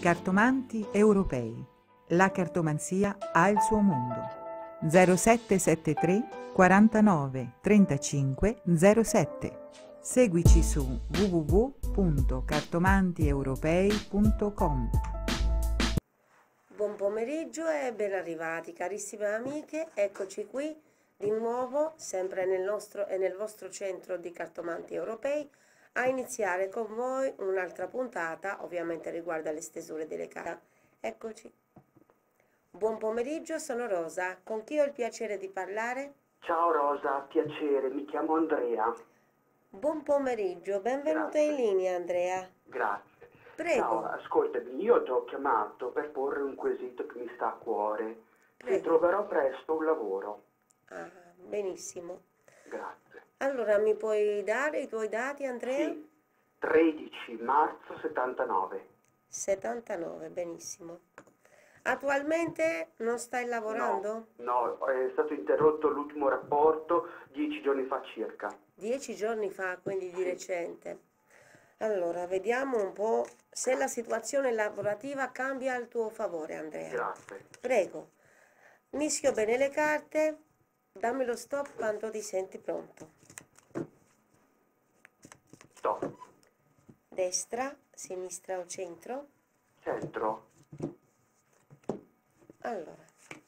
cartomanti europei. La cartomanzia ha il suo mondo. 0773 49 35 07. Seguici su www.cartomantieuropei.com. Buon pomeriggio e ben arrivati carissime amiche, eccoci qui di nuovo, sempre nel vostro centro di cartomanti europei, a iniziare con voi un'altra puntata, ovviamente riguardo alle stesure delle carte. Eccoci. Buon pomeriggio, sono Rosa, con chi ho il piacere di parlare? Ciao Rosa, piacere, mi chiamo Andrea. Buon pomeriggio, benvenuta in linea Andrea. Grazie. Prego. Ciao, ascoltami, io ti ho chiamato per porre un quesito che mi sta a cuore. Se troverò presto un lavoro. Ah, benissimo. Grazie. Allora, mi puoi dare i tuoi dati Andrea? Sì, 13 marzo 79. 79, benissimo. Attualmente non stai lavorando? No, è stato interrotto l'ultimo rapporto 10 giorni fa circa. 10 giorni fa, quindi di recente. Allora, vediamo un po' se la situazione lavorativa cambia al tuo favore, Andrea. Grazie. Prego, mischio bene le carte, dammi lo stop quando ti senti pronto. Stop. Destra, sinistra o centro? Centro. Allora,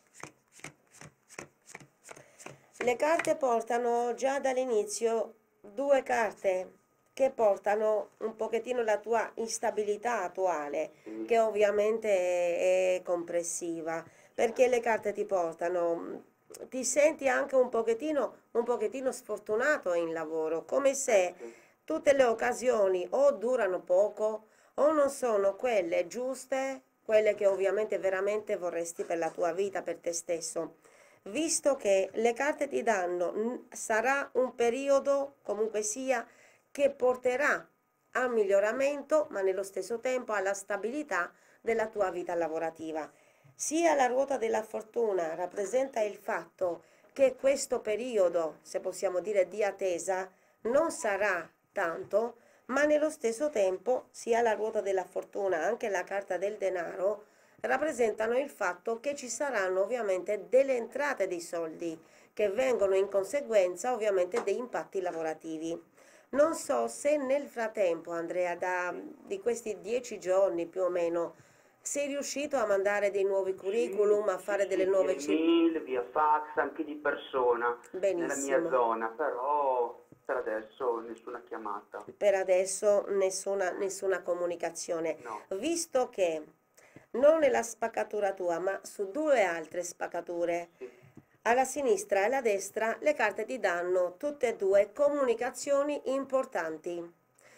le carte portano già dall'inizio due carte che portano un pochettino la tua instabilità attuale, che ovviamente è compressiva, perché le carte ti portano, ti senti anche un pochettino sfortunato in lavoro, come se tutte le occasioni o durano poco o non sono quelle giuste, quelle che ovviamente veramente vorresti per la tua vita, per te stesso. Visto che le carte ti danno, sarà un periodo, comunque sia, che porterà al miglioramento, ma nello stesso tempo alla stabilità della tua vita lavorativa. Sia la ruota della fortuna rappresenta il fatto che questo periodo, se possiamo dire di attesa, non sarà tanto, ma nello stesso tempo sia la ruota della fortuna, anche la carta del denaro, rappresentano il fatto che ci saranno ovviamente delle entrate di soldi che vengono in conseguenza ovviamente dei impatti lavorativi. Non so se nel frattempo, Andrea, di questi 10 giorni più o meno, sei riuscito a mandare dei nuovi curriculum, a fare delle nuove via email, via fax, anche di persona. Benissimo. Nella mia zona, però per adesso nessuna chiamata. Per adesso nessuna comunicazione. No. Visto che non nella spaccatura tua, ma su due altre spaccature, alla sinistra e alla destra, le carte ti danno tutte e due comunicazioni importanti.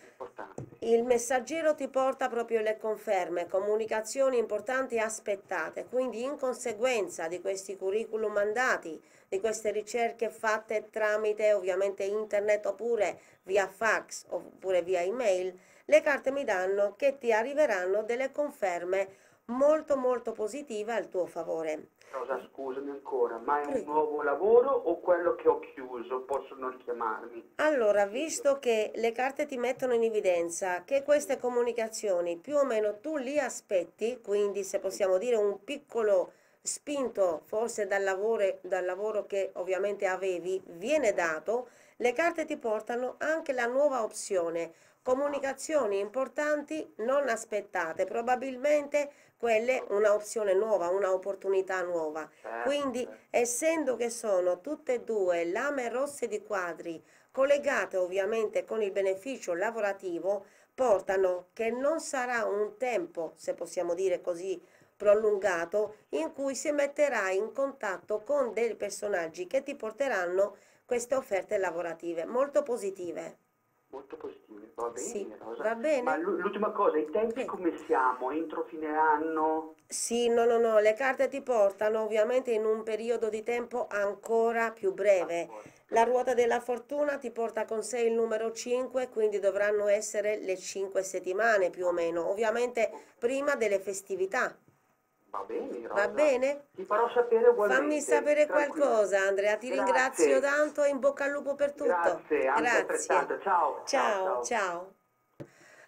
Il messaggero ti porta proprio le conferme, comunicazioni importanti aspettate, quindi in conseguenza di questi curriculum mandati, di queste ricerche fatte tramite ovviamente internet oppure via fax oppure via email, le carte mi danno che ti arriveranno delle conferme molto molto positive al tuo favore. Rosa, scusami ancora, ma è un nuovo lavoro o quello che ho chiuso? Possono richiamarmi? Allora, visto che le carte ti mettono in evidenza che queste comunicazioni più o meno tu li aspetti, quindi se possiamo dire un piccolo spinto forse dal lavoro che ovviamente avevi, viene dato, le carte ti portano anche la nuova opzione, comunicazioni importanti non aspettate, probabilmente quelle una opzione nuova, una opportunità nuova. Quindi, essendo che sono tutte e due lame rosse di quadri, collegate ovviamente con il beneficio lavorativo, portano che non sarà un tempo, se possiamo dire così, prolungato, in cui si metterà in contatto con dei personaggi che ti porteranno queste offerte lavorative molto positive. Molto positive, va bene, Sì, Rosa. va bene? Ma l'ultima cosa, i tempi come siamo? Entro fine anno? Sì, no, le carte ti portano ovviamente in un periodo di tempo ancora più breve. La ruota della fortuna ti porta con sé il numero 5, quindi dovranno essere le 5 settimane più o meno, ovviamente prima delle festività. Va bene, Rosa. Va bene? Ti farò sapere ugualmente. Fammi sapere tranquilla. qualcosa, Andrea. Ti ringrazio tanto e in bocca al lupo per tutto. Grazie, anche altrettanto. Ciao. Ciao.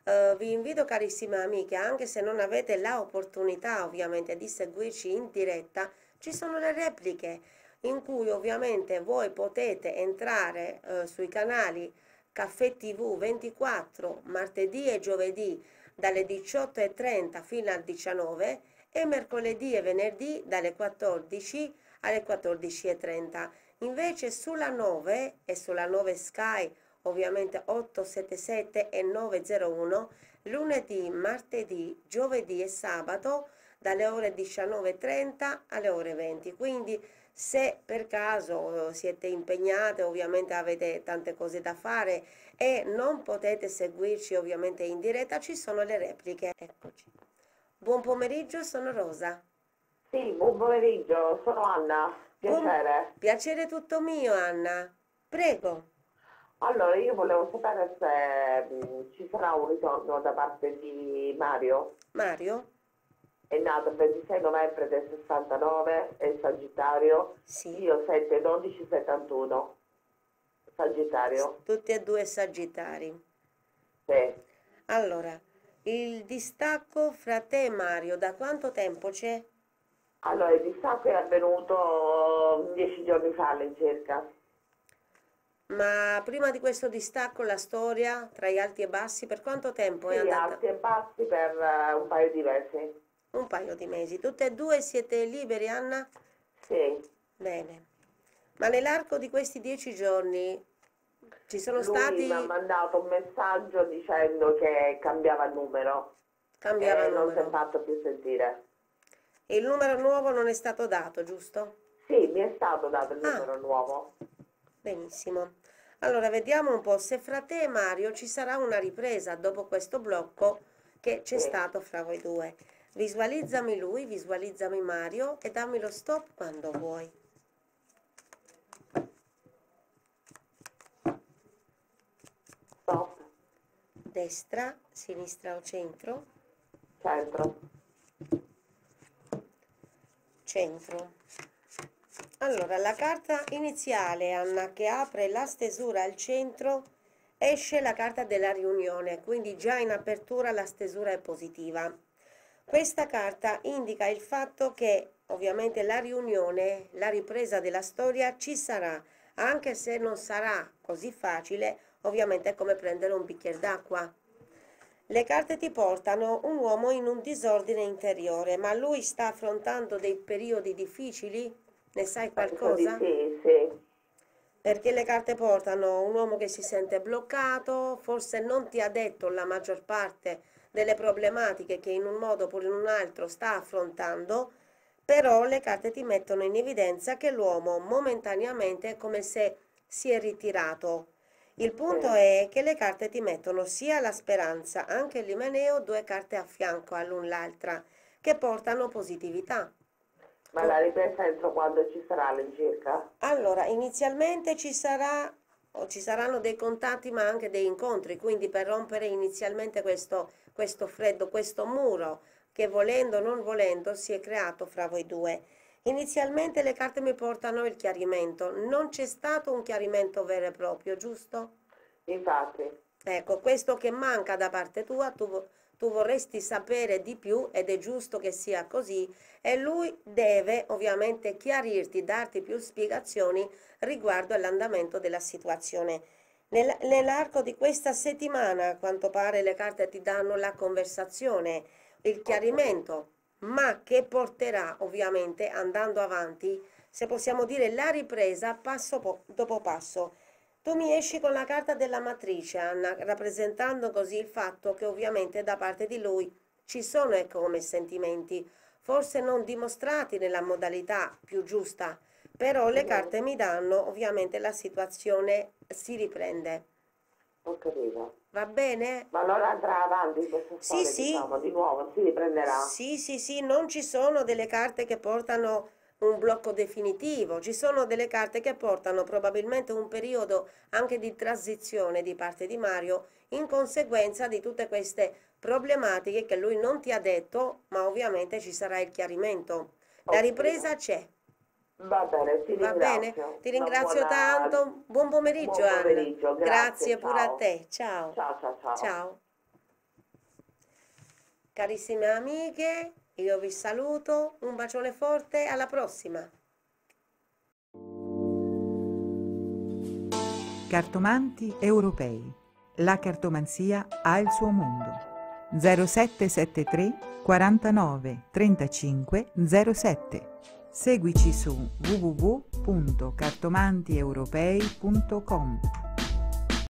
Vi invito carissime amiche, anche se non avete la opportunità ovviamente di seguirci in diretta, ci sono le repliche in cui ovviamente voi potete entrare sui canali Caffè TV 24 martedì e giovedì dalle 18:30 fino al 19 e mercoledì e venerdì dalle 14 alle 14:30. Invece sulla 9 e sulla 9 Sky ovviamente 877 e 901, lunedì, martedì, giovedì e sabato dalle ore 19:30 alle ore 20. Quindi se per caso siete impegnate, ovviamente avete tante cose da fare e non potete seguirci ovviamente in diretta, ci sono le repliche. Eccoci. Buon pomeriggio, sono Rosa. Sì, buon pomeriggio, sono Anna, piacere. Piacere tutto mio, Anna. Prego. Allora, io volevo sapere se ci sarà un ritorno da parte di Mario. Mario? È nato il 26 novembre del 69, è Sagittario. Sì. Io 7-12-71, Sagittario. Tutti e due Sagittari. Sì. Allora, il distacco fra te e Mario, da quanto tempo c'è? Allora, il distacco è avvenuto 10 giorni fa all'incirca. Ma prima di questo distacco la storia tra gli alti e bassi, per quanto tempo è Sì, andata? alti e bassi per un paio di mesi. Un paio di mesi. Tutte e due siete liberi, Anna? Sì. Bene. Ma nell'arco di questi 10 giorni ci sono stati... Lui mi ha mandato un messaggio dicendo che cambiava il numero. Cambiava il Non si è numero. fatto più sentire. E il numero nuovo non è stato dato, giusto? Sì, mi è stato dato il numero nuovo. Benissimo. Allora, vediamo un po' se fra te e Mario ci sarà una ripresa dopo questo blocco che c'è Sì. stato fra voi due. Visualizzami lui, visualizzami Mario e dammi lo stop quando vuoi. Stop. Destra, sinistra o centro? Centro. Centro. Allora, la carta iniziale, Anna, che apre la stesura al centro, esce la carta della riunione, quindi già in apertura la stesura è positiva. Questa carta indica il fatto che ovviamente la riunione, la ripresa della storia ci sarà, anche se non sarà così facile, ovviamente è come prendere un bicchiere d'acqua. Le carte ti portano un uomo in un disordine interiore, ma lui sta affrontando dei periodi difficili? Ne sai qualcosa? Sì, sì. Perché le carte portano un uomo che si sente bloccato, forse non ti ha detto la maggior parte delle problematiche che in un modo oppure in un altro sta affrontando, però le carte ti mettono in evidenza che l'uomo momentaneamente è come se si è ritirato. Il punto è che le carte ti mettono sia la speranza, anche l'Imeneo, due carte a fianco all'un l'altra, che portano positività. Ma la ripresa entro quando ci sarà all'incirca? Allora, inizialmente ci saranno dei contatti ma anche dei incontri, quindi per rompere inizialmente questo freddo, questo muro che volendo o non volendo si è creato fra voi due. Inizialmente le carte mi portano il chiarimento, non c'è stato un chiarimento vero e proprio, giusto? Infatti. Ecco, questo che manca da parte tua, tu vorresti sapere di più ed è giusto che sia così e lui deve ovviamente chiarirti, darti più spiegazioni riguardo all'andamento della situazione. Nell'arco di questa settimana, a quanto pare, le carte ti danno la conversazione, il chiarimento, ma che porterà ovviamente andando avanti, se possiamo dire, la ripresa passo dopo passo. Tu mi esci con la carta della matrice, Anna, rappresentando così il fatto che ovviamente da parte di lui ci sono come sentimenti, forse non dimostrati nella modalità più giusta, però le carte mi danno ovviamente la situazione si riprende. Ho capito. Va bene? Ma allora andrà avanti questa storia, Sì. diciamo, di nuovo, si riprenderà? Sì, non ci sono delle carte che portano un blocco definitivo, ci sono delle carte che portano probabilmente un periodo anche di transizione di parte di Mario in conseguenza di tutte queste problematiche che lui non ti ha detto, ma ovviamente ci sarà il chiarimento. La ripresa c'è. Va bene, ti Va ringrazio. bene? Ti ringrazio tanto. Buon pomeriggio, Buon pomeriggio, Anna. grazie, Grazie pure a ciao. te. Ciao. Ciao, ciao, ciao. Ciao. Carissime amiche, io vi saluto, un bacione forte, alla prossima! Cartomanti europei. La cartomanzia ha il suo mondo. 0773 49 35 07. Seguici su www.cartomantieuropei.com.